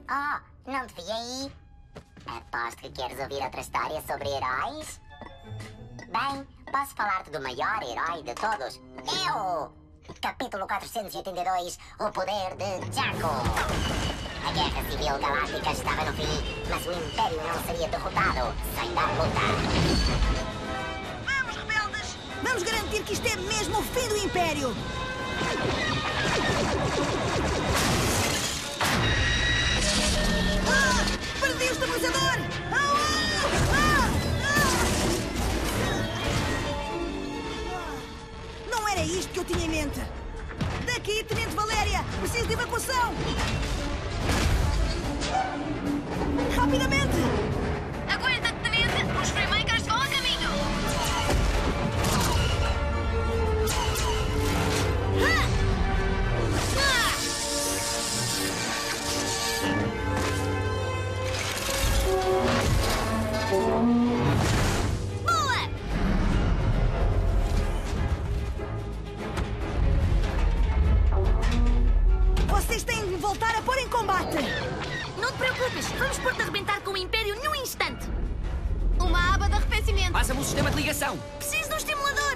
Oh, não te vi aí. Aposto que queres ouvir outra história sobre heróis? Bem, posso falar-te do maior herói de todos. Eu! Capítulo 482, o poder de Jakku. A Guerra Civil Galáctica estava no fim, mas o Império não seria derrotado sem dar luta. Vamos, rebeldes! Vamos garantir que isto é mesmo o fim do Império! Ah! Perdi o estabilizador! Não era isto que eu tinha em mente! Daqui, Tenente Valéria! Preciso de evacuação! Rapidamente! Aguenta, Tenente! Os Freemakers vão a caminho! Boa! Vocês têm de voltar a pôr em combate! Não te preocupes, vamos pôr-te a arrebentar com o Império num instante! Uma aba de arrefecimento! Passa-me o sistema de ligação! Preciso de um estimulador!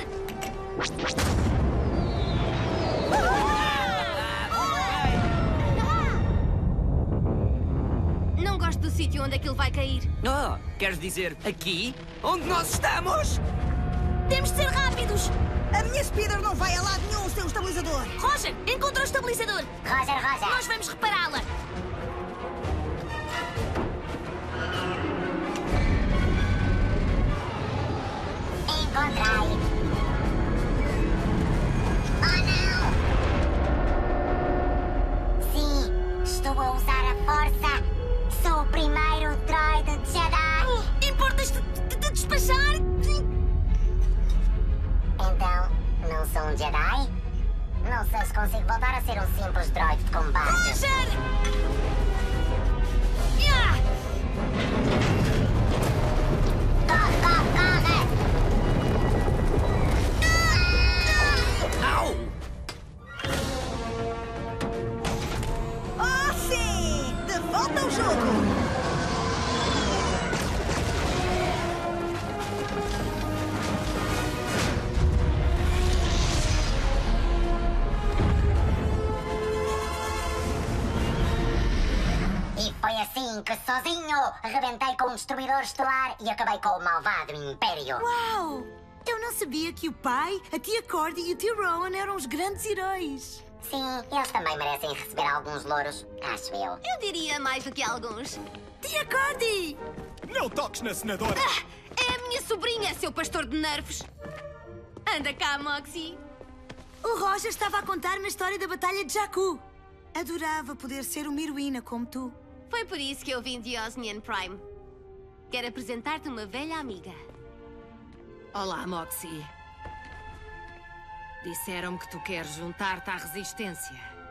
Não gosto do sítio onde aquilo vai cair. Oh, queres dizer aqui? Onde nós estamos? Temos de ser rápidos! A minha Speeder não vai a lado nenhum sem o estabilizador! Roger, encontrou o estabilizador! Roger! Nós vamos repará-la! Encontrei! Oh, não! Sim, estou a usar a força! Sou o primeiro droide Jedi! Importas-te de despachar? Então, não sou um Jedi? Não sei se consigo voltar a ser um simples droide de combate. Roger! Ah! Corre! Au! Oh, sim! De volta ao jogo! E foi assim que sozinho arrebentei com um destruidor estelar e acabei com o malvado Império. Uau! Eu não sabia que o pai, a tia Cordy e o tio Rowan eram os grandes heróis. Sim, eles também merecem receber alguns louros, acho eu. Eu diria mais do que alguns. Tia Cordy! Não toques na senadora! É a minha sobrinha, seu pastor de nervos. Anda cá, Moxie. O Roger estava a contar-me a história da Batalha de Jakku. Adorava poder ser uma heroína como tu. Foi por isso que eu vim de Osnian Prime. Quero apresentar-te uma velha amiga. Olá, Moxie. Disseram-me que tu queres juntar-te à Resistência.